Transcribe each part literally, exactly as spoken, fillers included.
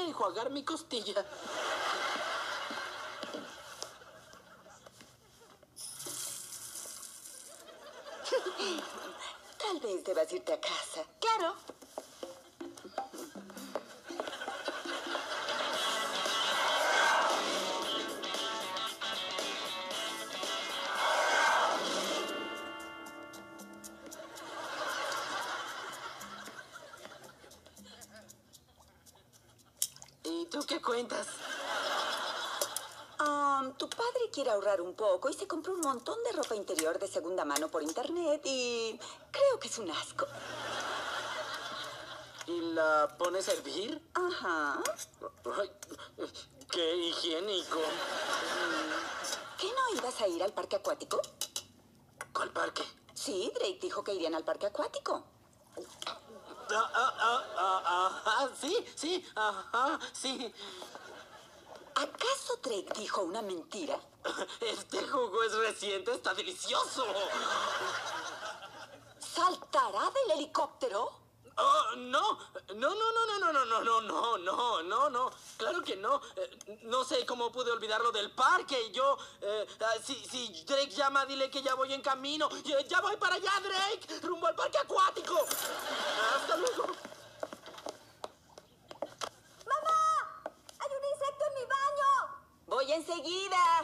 a enjuagar mi costilla. Tal vez debas irte a casa. Claro. ¿Y tú qué cuentas? Um, tu padre quiere ahorrar un poco y se compró un montón de ropa interior de segunda mano por internet y creo que es un asco. ¿Y la pones a hervir? Ajá. Ay, qué higiénico. ¿Qué no ibas a ir al parque acuático? ¿Cuál parque? Sí, Drake dijo que irían al parque acuático. Ah, ah, ah, ah, ah, sí, sí, ajá, sí. ¿Acaso Drake dijo una mentira? Este jugo es reciente, está delicioso. ¿Saltará del helicóptero? Oh, no, no, no, no, no, no, no, no, no, no, no, no, claro que no. Eh, no sé cómo pude olvidarlo del parque. Y yo, eh, ah, si, si Drake llama, dile que ya voy en camino. Ya, ya voy para allá, Drake, rumbo al parque acuático. Hasta luego. ¡Mamá! ¡Hay un insecto en mi baño! Voy enseguida.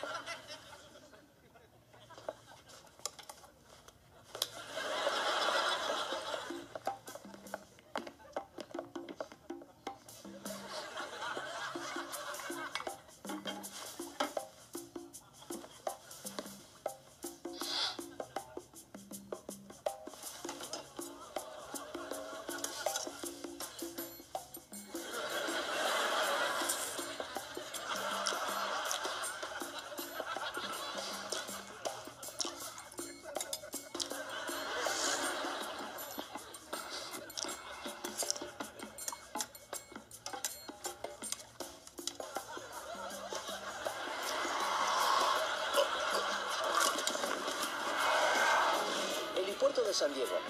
Puerto de San Diego.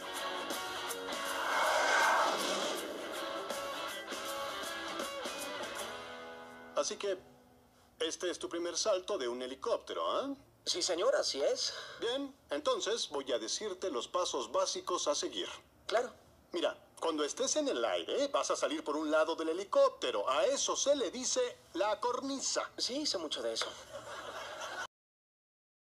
Así que, este es tu primer salto de un helicóptero, ¿ah? ¿eh? Sí, señor, así es. Bien, entonces voy a decirte los pasos básicos a seguir. Claro. Mira, cuando estés en el aire, vas a salir por un lado del helicóptero. A eso se le dice la cornisa. Sí, sé mucho de eso.